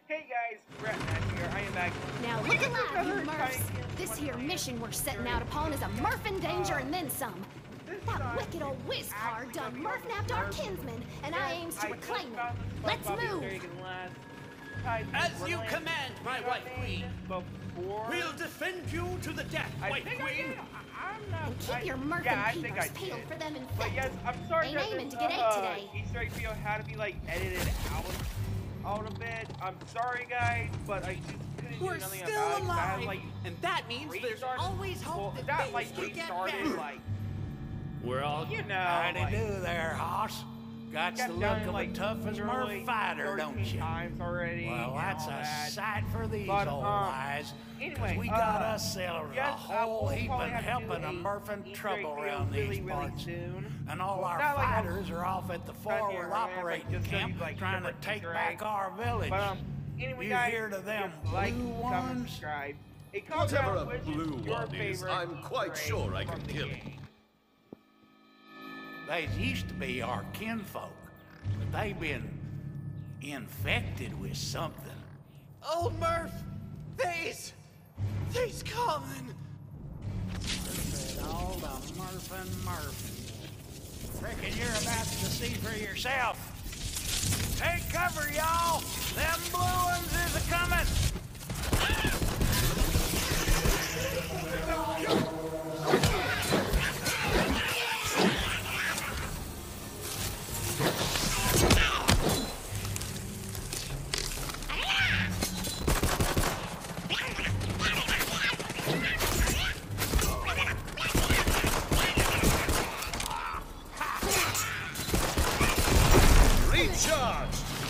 Hey guys, Brett here. I am back. Now look alive, you Smurfs. This here mission we're setting out upon is a Murph in danger and then some. That wicked old whiz card done Murph-napped our kinsman, and I aims to reclaim him. Let's move! As you command, my white queen. We'll defend you to the death, white queen. And keep your Murph and peepers peeled for them infected. But yes, I'm sorry Ain't that aiming this to get ate today. Easter egg video had to be like edited out a bit. I'm sorry guys, but I just couldn't do nothing about it. We're still alive, like, and that means there's always hope that that things like will get restarted better. like We're all howdy do there, hoss. Got the look of a tough as Murph fighter, don't you? Times already. Well, that's a sight for these But, old eyes. anyway, we got ourselves yes, a whole we'll heap probably of have to helping do of Murph and Easter trouble egg around video these really parts. soon. And all Well, our not like fighters are off at the forward operating camp trying to take back our village. But, anyway, you guys, hear to them just like, blue comment, ones? subscribe. Whatever a blue one is, I'm quite sure I can kill it. They used to be our kinfolk, but they've been infected with something. Old Murph, they's coming. All the Murph and Murph. Reckon you're about to see for yourself. Take cover, y'all. Them blue ones is a-coming. Recharge!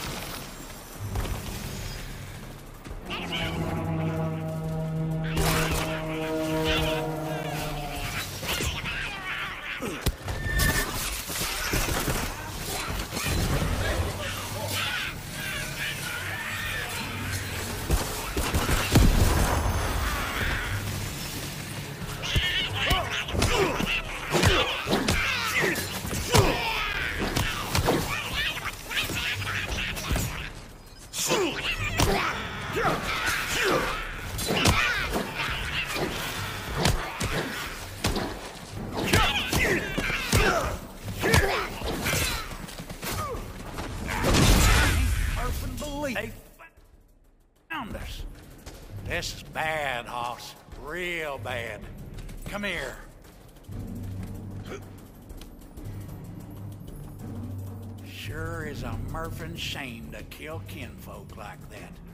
They found us. This is bad, hoss. Real bad. Come here. Sure is a Murphin shame to kill kinfolk like that.